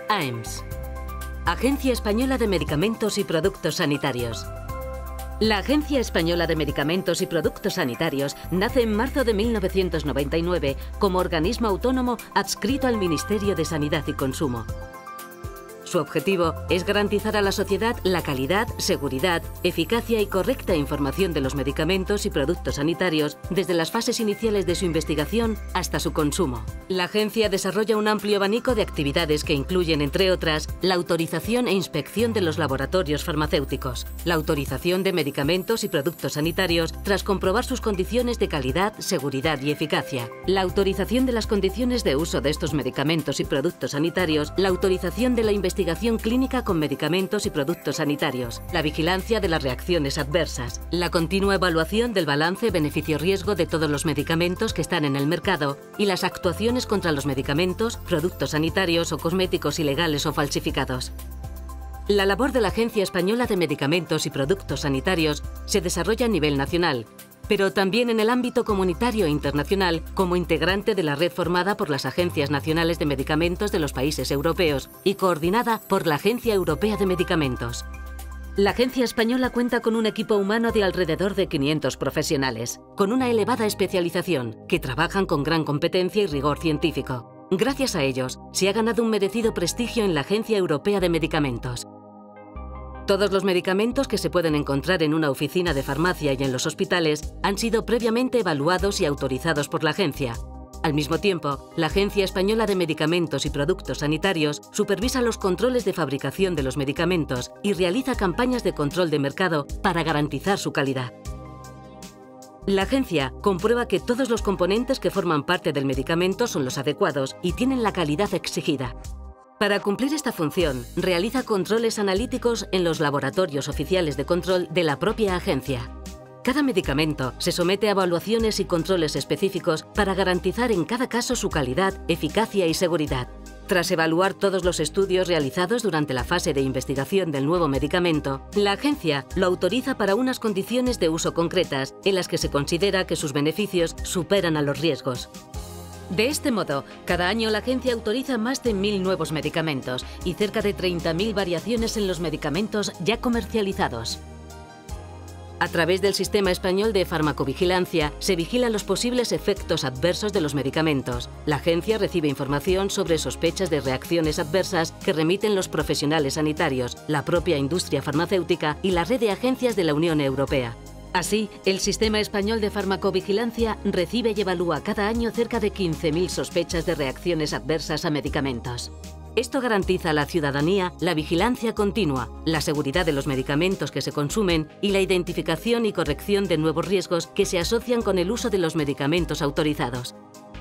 AEMS, Agencia Española de Medicamentos y Productos Sanitarios. La Agencia Española de Medicamentos y Productos Sanitarios nace en marzo de 1999 como organismo autónomo adscrito al Ministerio de Sanidad y Consumo. Su objetivo es garantizar a la sociedad la calidad, seguridad, eficacia y correcta información de los medicamentos y productos sanitarios desde las fases iniciales de su investigación hasta su consumo. La agencia desarrolla un amplio abanico de actividades que incluyen, entre otras, la autorización e inspección de los laboratorios farmacéuticos, la autorización de medicamentos y productos sanitarios tras comprobar sus condiciones de calidad, seguridad y eficacia, la autorización de las condiciones de uso de estos medicamentos y productos sanitarios, la autorización de la investigación clínica con medicamentos y productos sanitarios, la vigilancia de las reacciones adversas, la continua evaluación del balance beneficio-riesgo de todos los medicamentos que están en el mercado y las actuaciones contra los medicamentos, productos sanitarios o cosméticos ilegales o falsificados. La labor de la Agencia Española de Medicamentos y Productos Sanitarios se desarrolla a nivel nacional, pero también en el ámbito comunitario e internacional como integrante de la red formada por las Agencias Nacionales de Medicamentos de los países europeos y coordinada por la Agencia Europea de Medicamentos. La Agencia Española cuenta con un equipo humano de alrededor de 500 profesionales, con una elevada especialización, que trabajan con gran competencia y rigor científico. Gracias a ellos, se ha ganado un merecido prestigio en la Agencia Europea de Medicamentos. Todos los medicamentos que se pueden encontrar en una oficina de farmacia y en los hospitales han sido previamente evaluados y autorizados por la agencia. Al mismo tiempo, la Agencia Española de Medicamentos y Productos Sanitarios supervisa los controles de fabricación de los medicamentos y realiza campañas de control de mercado para garantizar su calidad. La agencia comprueba que todos los componentes que forman parte del medicamento son los adecuados y tienen la calidad exigida. Para cumplir esta función, realiza controles analíticos en los laboratorios oficiales de control de la propia agencia. Cada medicamento se somete a evaluaciones y controles específicos para garantizar en cada caso su calidad, eficacia y seguridad. Tras evaluar todos los estudios realizados durante la fase de investigación del nuevo medicamento, la agencia lo autoriza para unas condiciones de uso concretas en las que se considera que sus beneficios superan a los riesgos. De este modo, cada año la agencia autoriza más de 1000 nuevos medicamentos y cerca de 30.000 variaciones en los medicamentos ya comercializados. A través del Sistema Español de Farmacovigilancia se vigilan los posibles efectos adversos de los medicamentos. La agencia recibe información sobre sospechas de reacciones adversas que remiten los profesionales sanitarios, la propia industria farmacéutica y la red de agencias de la Unión Europea. Así, el Sistema Español de Farmacovigilancia recibe y evalúa cada año cerca de 15.000 sospechas de reacciones adversas a medicamentos. Esto garantiza a la ciudadanía la vigilancia continua, la seguridad de los medicamentos que se consumen y la identificación y corrección de nuevos riesgos que se asocian con el uso de los medicamentos autorizados.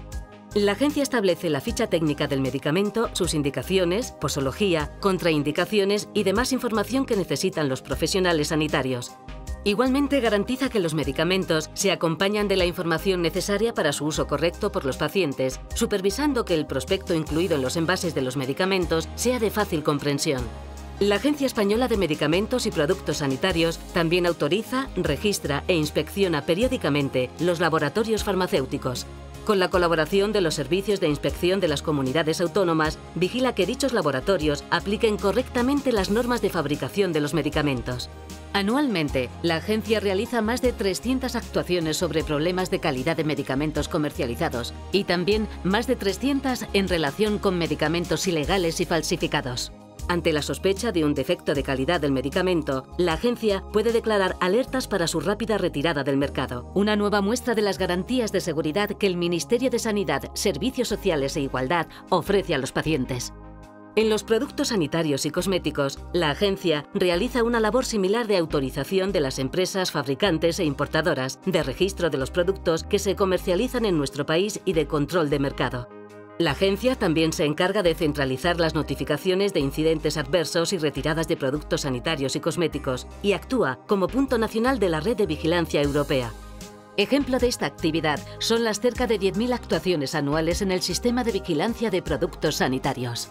La agencia establece la ficha técnica del medicamento, sus indicaciones, posología, contraindicaciones y demás información que necesitan los profesionales sanitarios. Igualmente garantiza que los medicamentos se acompañan de la información necesaria para su uso correcto por los pacientes, supervisando que el prospecto incluido en los envases de los medicamentos sea de fácil comprensión. La Agencia Española de Medicamentos y Productos Sanitarios también autoriza, registra e inspecciona periódicamente los laboratorios farmacéuticos. Con la colaboración de los servicios de inspección de las comunidades autónomas, vigila que dichos laboratorios apliquen correctamente las normas de fabricación de los medicamentos. Anualmente, la agencia realiza más de 300 actuaciones sobre problemas de calidad de medicamentos comercializados y también más de 300 en relación con medicamentos ilegales y falsificados. Ante la sospecha de un defecto de calidad del medicamento, la agencia puede declarar alertas para su rápida retirada del mercado, una nueva muestra de las garantías de seguridad que el Ministerio de Sanidad, Servicios Sociales e Igualdad ofrece a los pacientes. En los productos sanitarios y cosméticos, la agencia realiza una labor similar de autorización de las empresas fabricantes e importadoras, de registro de los productos que se comercializan en nuestro país y de control de mercado. La agencia también se encarga de centralizar las notificaciones de incidentes adversos y retiradas de productos sanitarios y cosméticos y actúa como punto nacional de la red de vigilancia europea. Ejemplo de esta actividad son las cerca de 10.000 actuaciones anuales en el sistema de vigilancia de productos sanitarios.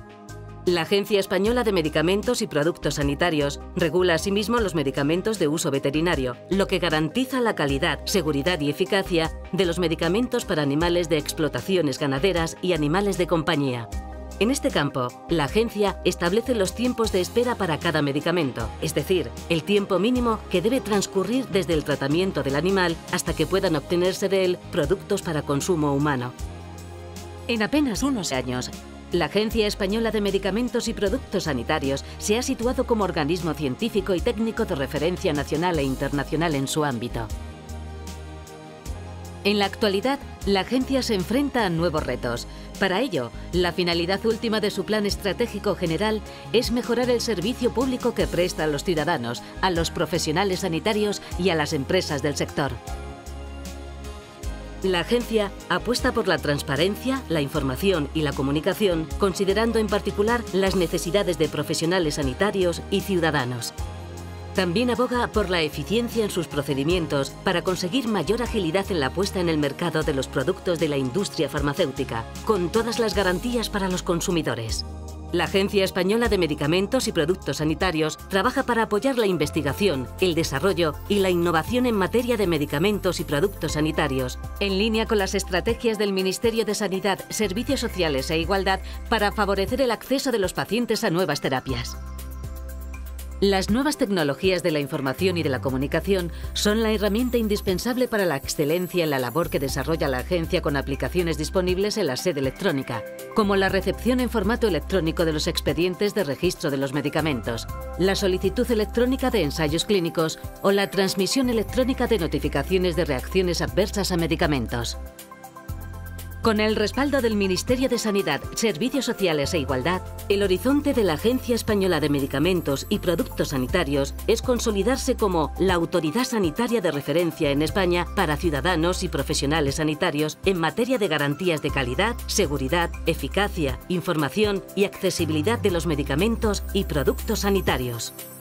La Agencia Española de Medicamentos y Productos Sanitarios regula asimismo los medicamentos de uso veterinario, lo que garantiza la calidad, seguridad y eficacia de los medicamentos para animales de explotaciones ganaderas y animales de compañía. En este campo, la agencia establece los tiempos de espera para cada medicamento, es decir, el tiempo mínimo que debe transcurrir desde el tratamiento del animal hasta que puedan obtenerse de él productos para consumo humano. En apenas unos años, la Agencia Española de Medicamentos y Productos Sanitarios se ha situado como organismo científico y técnico de referencia nacional e internacional en su ámbito. En la actualidad, la agencia se enfrenta a nuevos retos. Para ello, la finalidad última de su plan estratégico general es mejorar el servicio público que presta a los ciudadanos, a los profesionales sanitarios y a las empresas del sector. La agencia apuesta por la transparencia, la información y la comunicación, considerando en particular las necesidades de profesionales sanitarios y ciudadanos. También aboga por la eficiencia en sus procedimientos para conseguir mayor agilidad en la puesta en el mercado de los productos de la industria farmacéutica, con todas las garantías para los consumidores. La Agencia Española de Medicamentos y Productos Sanitarios trabaja para apoyar la investigación, el desarrollo y la innovación en materia de medicamentos y productos sanitarios, en línea con las estrategias del Ministerio de Sanidad, Servicios Sociales e Igualdad para favorecer el acceso de los pacientes a nuevas terapias. Las nuevas tecnologías de la información y de la comunicación son la herramienta indispensable para la excelencia en la labor que desarrolla la agencia con aplicaciones disponibles en la sede electrónica, como la recepción en formato electrónico de los expedientes de registro de los medicamentos, la solicitud electrónica de ensayos clínicos o la transmisión electrónica de notificaciones de reacciones adversas a medicamentos. Con el respaldo del Ministerio de Sanidad, Servicios Sociales e Igualdad, el horizonte de la Agencia Española de Medicamentos y Productos Sanitarios es consolidarse como la autoridad sanitaria de referencia en España para ciudadanos y profesionales sanitarios en materia de garantías de calidad, seguridad, eficacia, información y accesibilidad de los medicamentos y productos sanitarios.